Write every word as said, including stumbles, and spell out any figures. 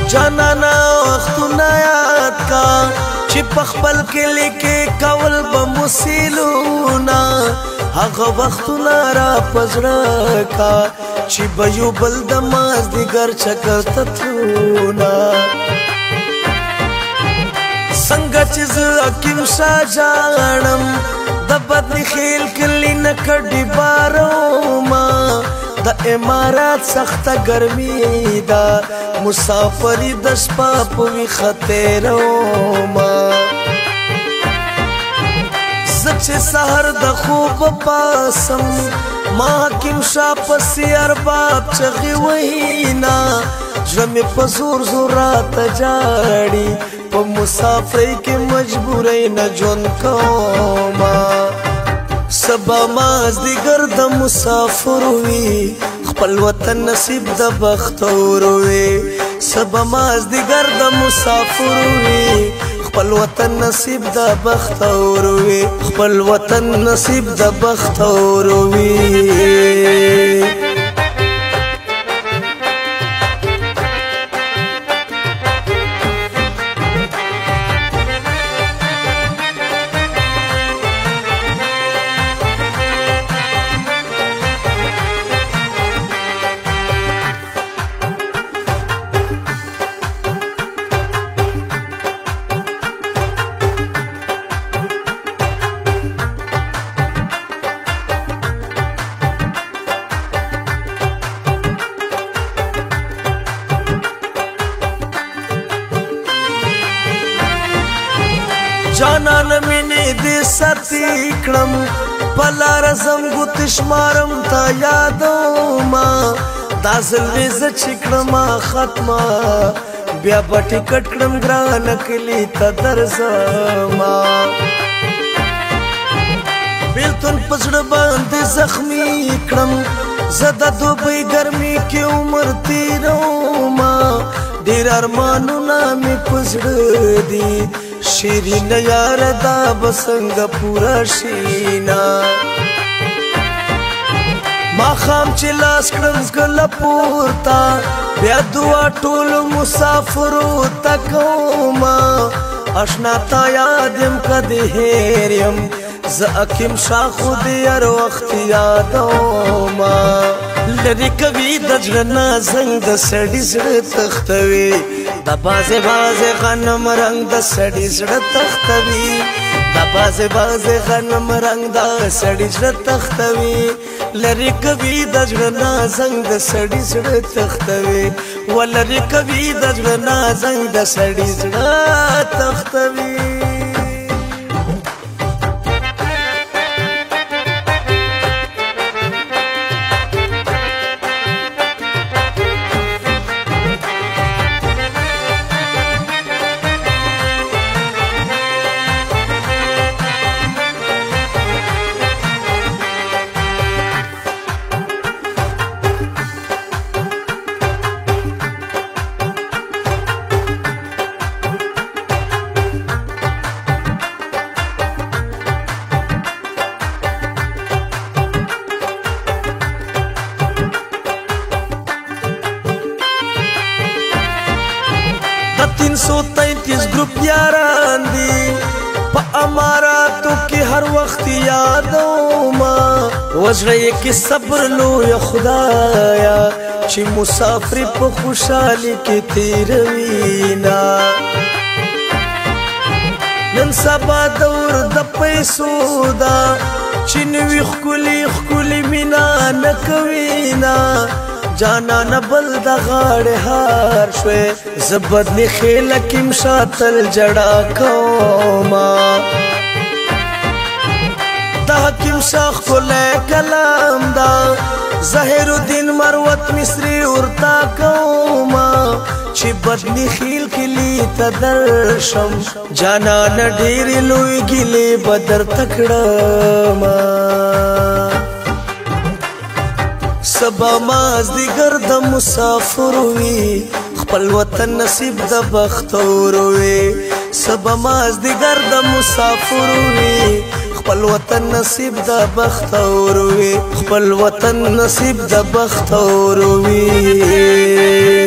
جانانا وختونه یاد کا چې په خپل کلي کې کول به مسیلونه هغه وختونه را په زړه کا چې به یو بل د مازدیګر چکر ته تلونه څنګه چې زه حکیم شاه جانم د بدني خیل کلي نه کډې بارومه د امارات سخته ګرمي ده مسافري د شپه په ویښه تېرومه زه چې سهر د خوب پاسم ما حکیم شاه پسې ارباب چغې وهینا زړه مې په زور زور راته جاړي په مسافرۍ کې مجبورۍ نه ژوند کومه سبا مازدیګر د مسافر وي خپل وطن نصیب د بختور وي سبا مازدیګر د مسافر وي خپل وطن نصیب د بختور وي خپل وطن نصیب د بختور وي جانان مینې دې ساتي کړم په لاره ځم ګوتې شمارم تا یادومه دا ځل مې زه چې کړمه ختمه بیا به ټکټ کړم ګرانه کلي ته درځمه بېلتون په زړه باندې زخمي کړم زه د دوبۍ ګرمۍ کې عمر تېرومه ډېر ارمانونه مې په زړه دي شیرین یار دا بسنگ پورا شینا ما خام چې لاس کړم کله پورتا بیا دعا ټول مسافرو ته کومه اشنا تا یادم کدی هیر یم زه حکیم شاه خو دې هر وخت یادومه لرې کوي د زړه نه زنګ د سړي زړه تختوي د بازې بازې غنم رنګ د سړي زړه تختوي د بازې بازې غنم رنګ د سړي زړه تختوي لرې کوي د زړه نه زنګ د سړي زړه تختوي ولرې کوي د زړه نه زنګ د سړي زړه تختوي तीन सौ तैतीस ग्रुप यारान दी पा अमारातों की हर वक्त यादोमा वजरे की सब्र लो या खुदाया ची मुसाफरी पे खुशाली की तीरवीना नन सबा दौर द पैसोदा चिनवी खुली खुली मिना नकवीना जाना नबल द गाड़ हार शवे जबदनी खेल किम शातल जड़ा कोमा दा किम शाख को ले कलाम दा ज़हीरुद्दीन मरवत मिस्री उर्ता कोमा ची बदनी खेल किली तदर्शम जाना न ढेरी लुई गिले बदर तकड़मा सबा मازدیګر د مسافر وي خپل وطن نصیب د بختور وي सबا मازدیګر د مسافر وي خپل وطن نصیب د بختور وي خپل وطن نصیب د بختور وي